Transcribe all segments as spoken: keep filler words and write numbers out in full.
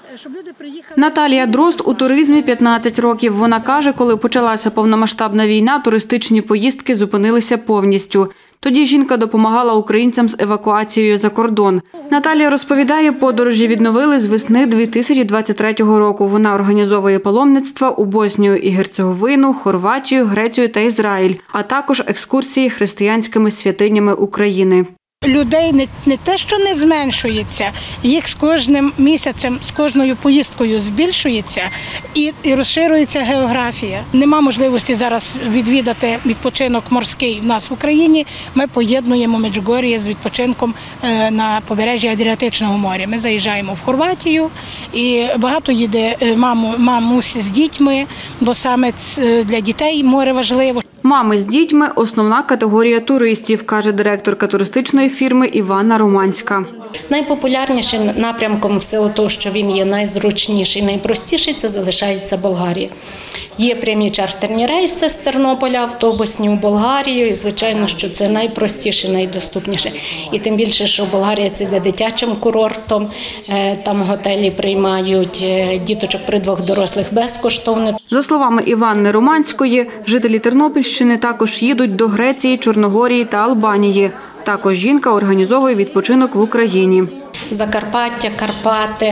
Наталія Дрозд у туризмі п'ятнадцять років. Вона каже, коли почалася повномасштабна війна, туристичні поїздки зупинилися повністю. Тоді жінка допомагала українцям з евакуацією за кордон. Наталія розповідає, подорожі відновили з весни дві тисячі двадцять третього року. Вона організовує паломництва у Боснію і Герцеговину, Хорватію, Грецію та Ізраїль, а також екскурсії християнськими святинями України. Людей не, не те, що не зменшується, їх з кожним місяцем, з кожною поїздкою збільшується і, і розширюється географія. Нема можливості зараз відвідати відпочинок морський в нас в Україні. Ми поєднуємо Меджугор'я з відпочинком на побережжі Адріатичного моря. Ми заїжджаємо в Хорватію і багато їде маму, мамусь з дітьми, бо саме для дітей море важливо. Мами з дітьми – основна категорія туристів, каже директорка туристичної фірми Іванна Романська. Найпопулярнішим напрямком в силу того, що він є найзручніший, найпростіший, це залишається Болгарія. Є прямі чартерні рейси з Тернополя, автобусні у Болгарію, і звичайно, що це найпростіше, найдоступніше. І тим більше, що Болгарія – це є дитячим курортом, там готелі приймають діточок при двох дорослих безкоштовно. За словами Іванни Романської, жителі Тернопільщини також їдуть до Греції, Чорногорії та Албанії. Також жінка організовує відпочинок в Україні. Закарпаття, Карпати,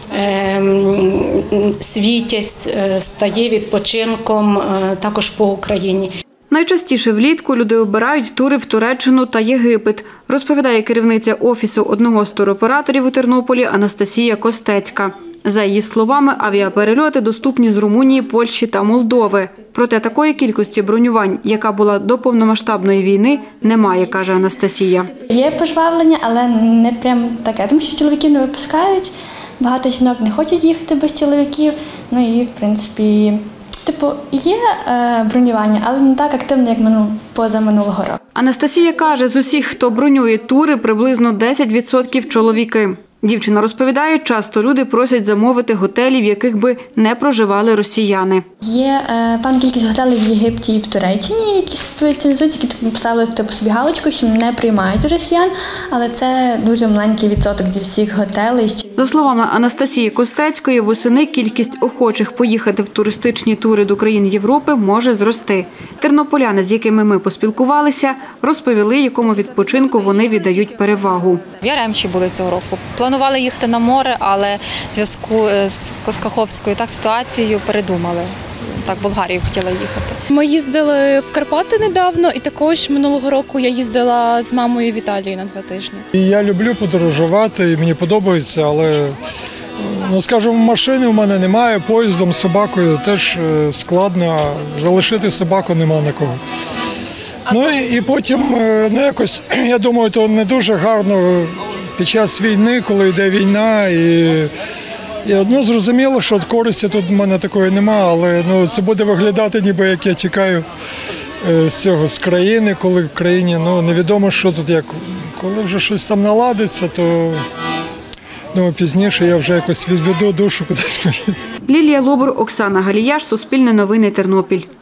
Світязь стає відпочинком також по Україні. Найчастіше влітку люди обирають тури в Туреччину та Єгипет, розповідає керівниця офісу одного з туроператорів у Тернополі Анастасія Костецька. За її словами, авіаперельоти доступні з Румунії, Польщі та Молдови. Проте такої кількості бронювань, яка була до повномасштабної війни, немає, каже Анастасія. Є пожвавлення, але не прям таке, тому що чоловіків не випускають, багато жінок не хочуть їхати без чоловіків, ну і в принципі, типу, є е, бронювання, але не так активно, як минул, позаминулого року. Анастасія каже, з усіх, хто бронює тури, приблизно десять відсотків чоловіки. Дівчина розповідає, часто люди просять замовити готелі, в яких би не проживали росіяни. Є е, певна кількість готелів в Єгипті і в Туреччині, які спеціалізуються, які поставили типу, собі галочку, що не приймають росіян, але це дуже маленький відсоток зі всіх готелей. За словами Анастасії Костецької, восени кількість охочих поїхати в туристичні тури до країн Європи може зрости. Тернополяни, з якими ми поспілкувалися, розповіли, якому відпочинку вони віддають перевагу. В Яремчі були цього року. Планували їхати на море, але в зв'язку з Каховською так, ситуацією передумали. Так, в Болгарію хотіла їхати. Ми їздили в Карпати недавно і також минулого року я їздила з мамою в Італію на два тижні. Я люблю подорожувати і мені подобається, але, ну, скажімо, машини в мене немає, поїздом, собакою теж складно, залишити собаку нема на кого. Ну і, і потім, ну якось, я думаю, то не дуже гарно під час війни, коли йде війна, і, і ну, зрозуміло, що користі тут в мене такої немає, але ну, це буде виглядати, ніби як я тікаю з цього, з країни, коли в країні, ну, невідомо, що тут, як, коли вже щось там наладиться, то думаю, пізніше я вже якось відведу душу кудись. Лілія Лобур, Оксана Галіяш, Суспільне новини, Тернопіль.